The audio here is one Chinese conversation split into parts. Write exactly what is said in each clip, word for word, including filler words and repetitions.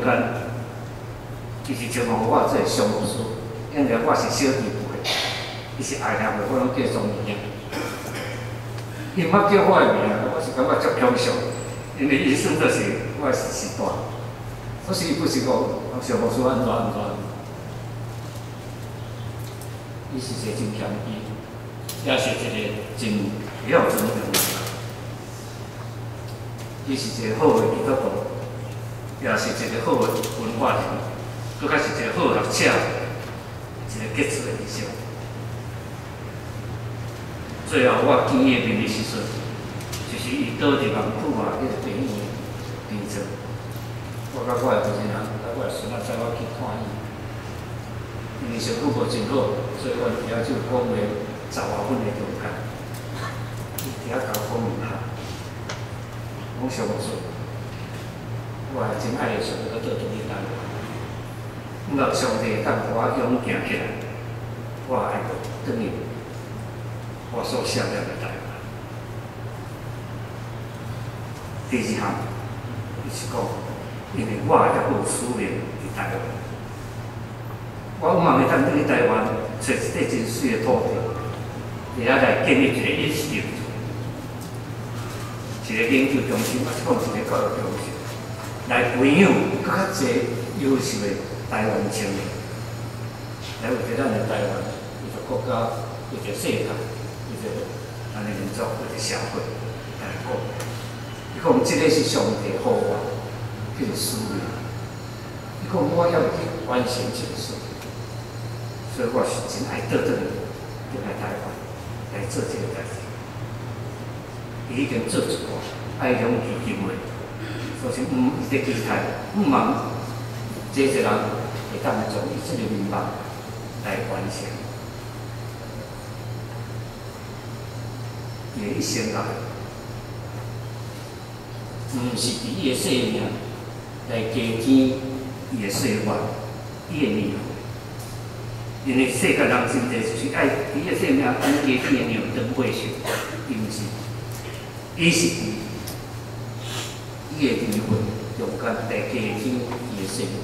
间，伊是招募我做商务师，因为我是小弟辈，伊是爱念的，我拢叫庄义英。伊毋捌叫我的名，我是感觉足享受，因为伊算做是我的时代。可是伊不是讲商务师安怎安怎，伊是一个真谦卑，也是一个真了尊重的人。伊是一个好的基督徒，也是一个好的文化人，搁较是一个好的学者，一个杰出的医生。最后我见伊面的时阵，就是伊倒伫网库啊，迄个病院边座，我甲我的夫人，甲我的孙仔载我去看伊，因为小久无真好，所以我伫遐就讲话十外分的中间，伊伫遐甲我讲问下，讲上无错，我也真爱的想要倒转去台湾，毋若上帝当我勇行起来，我爱过转去。我所想要的台湾。第二项，伊是讲，因为我也有使命伫台湾，我有望会当转去台湾，找一块真水的土地，伫遐来建立一个饮食，一个研究中心，或者讲一个教育中心，来培养更较侪优秀的台湾青年，来为着咱的台湾，为着国家，为着世界。咱的民族或者社会来讲，伊讲即个是上帝呼我，叫做使命。伊讲我要去完成这个事，所以我是真爱倒转去来台湾来做这个代志。伊已经做一寡，爱勇基金会，所以毋伊在期待，毋茫这一人会当来从伊这个愿望来完成。伊的一生来，毋是伫伊的生命来加添伊的岁月，伊的年岁。因为世界人真侪就是爱伊的生命安加添的牛长岁数，伊毋是，伊是伫伊的年岁中间来加添伊的生命，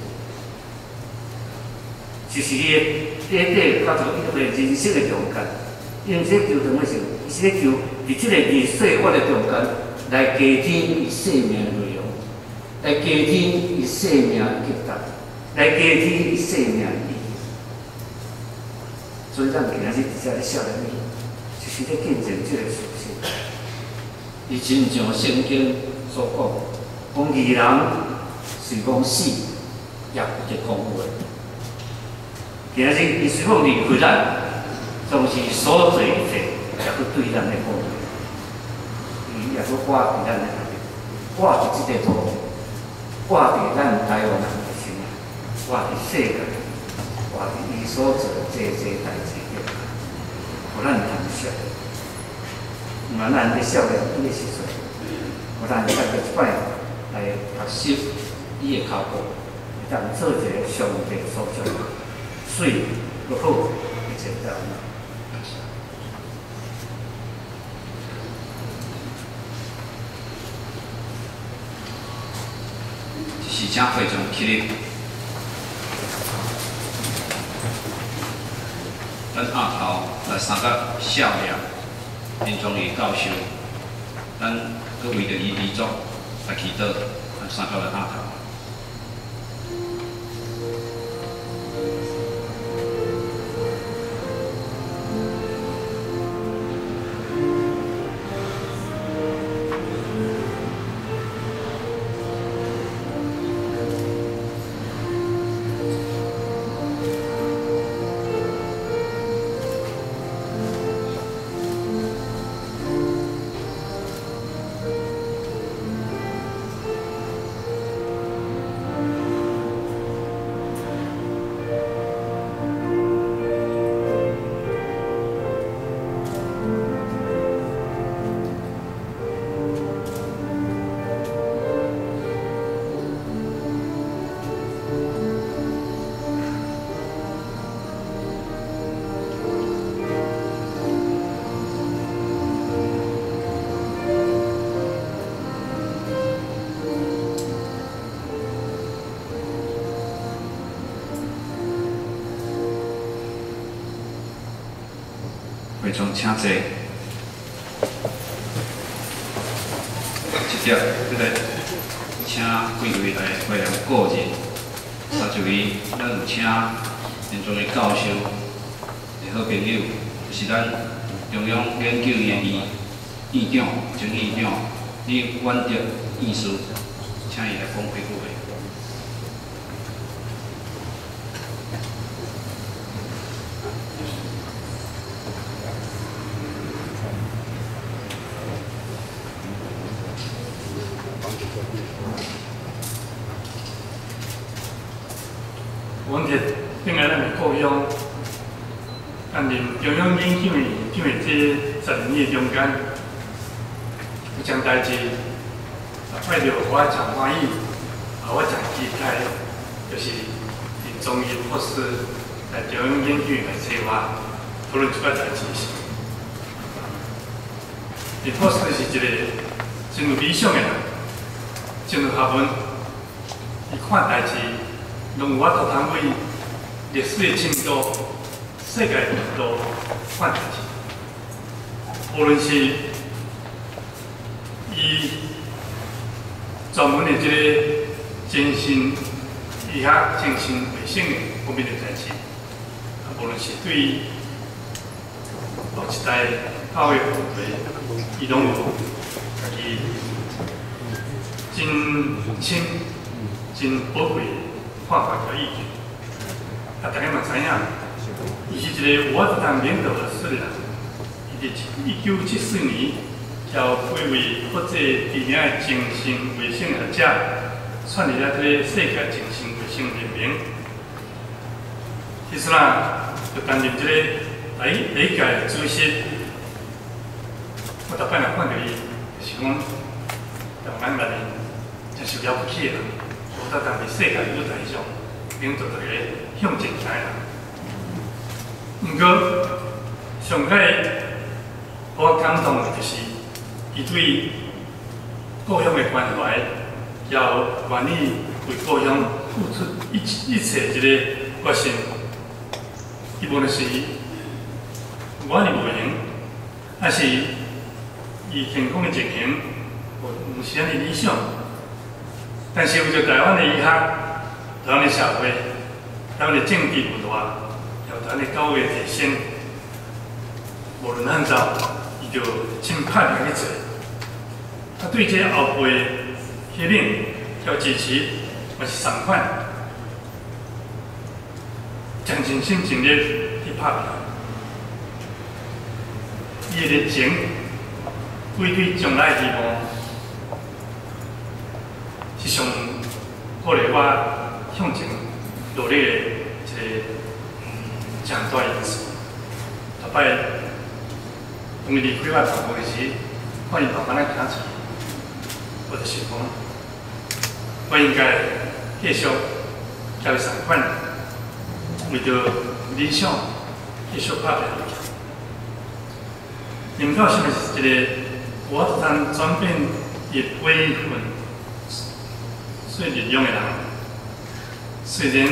就是伊的短短较做伊个人生的中间，因为这求长的时候，伊是咧求。伫即个二岁我的中间，来加添伊生命的内容，来加添伊生命的价值，来加添伊生命的意义。所以咱今仔日伫遮咧少年伊，就是咧见证即个事实。伊真像圣经所讲，讲义人是讲死，也不得讲话。今仔日伊虽讲离开咱，总是所做一切，也不对咱的讲话。也佫挂伫咱的内面，挂伫即个土地，挂伫咱台湾人的心，挂伫世界，挂伫伊所做的这这代志顶，互咱通晓。毋然咱伫少年伊的时阵，互咱再个一摆来学习伊的脚步，会当做一个上帝所做的水佫好，一切都安那。 是请会长起立，咱下头来三个少年，因从伊教授，咱佮为着伊遗嘱来祈祷，咱三个来下头。 会场请坐。一条，这个请几位来会量个人，三一位，咱有请现场的教授、的好朋友，就是咱中央研究院院院长、前院长李婉德院士，请伊来讲几句话。 阮伫顶下咱的故乡，担任中央研究院院长的这十年中间，有件代志，快着我真欢喜，啊，我真期待，就是伫中医博士来中央研究院来找我讨论这个代志时，伊博士是一个真有理想的人，真有学问，伊看代志。 拢有法度通为历史的深度、世界的程度看代志。无论是伊专门的这个精神医学、精神卫生的方面的代志，啊，无论是对于后一代教育问题，伊拢有家己真深、真宝贵。 看法甲意见，啊，大家嘛知影，伊是一个有法度通领导学术的人。伊伫一九七四年，交几位国际知名的精神卫生学者，创立了这个世界精神卫生联盟。其实啦，就担任这个第一第一届的主席。我逐摆若看到伊，就是讲，让咱内面真是了不起的人。 我当伫世界舞台上领导一个向前行的人。毋过，上届我感动的就是伊对故乡的关怀，也愿意为故乡付出一一切一个决心。伊无论是我的无用，还是伊健康的情形，毋是安尼理想。 但是为着台湾的医学、台湾的社会、台湾的政治舞台，还有台湾的教育提升，无论按照，伊就真拍拼去做。啊，对这后辈批评、要支持，也是同款，将尽心尽力去拍拼。伊的热情，为对将来希望。 是上鼓励我向前努力的一个真大因素。后摆当伊离开我头部时，看伊慢慢仔行出去，我就想讲，我应该继续交伊同款，为着理想继续拍拼落去。领导是毋是一个我通转变伊悲愤？ 最力量的人，虽然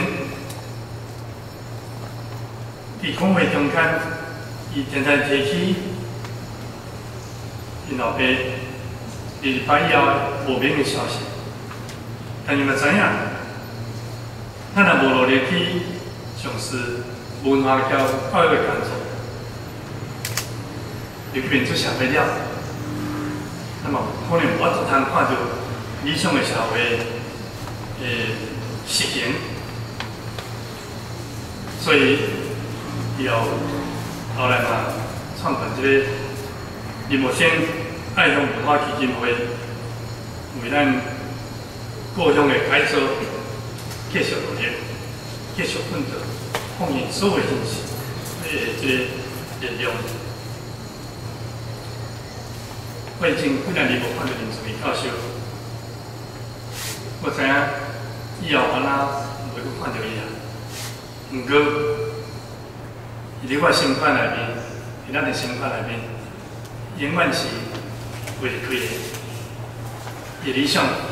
伫讲话中间，伊常常提起因老爸离开以后无明的消息，但伊嘛知影，咱若无努力去从事文化交教育的工作，入面出社会了，那么可能无法度通看到理想的社会。 诶，实行，所以以后后来嘛，创办这个林木先爱乡文化基金会，为咱故乡的改造继续努力，继续奋斗，奉献所有形式诶这个力量。我已经几两年无看到林志明教授，我知影。 以后安那袂去看到伊啊。毋过，伊伫我心肝内面，伫咱的心肝内面，永远是袂离开的。伊理想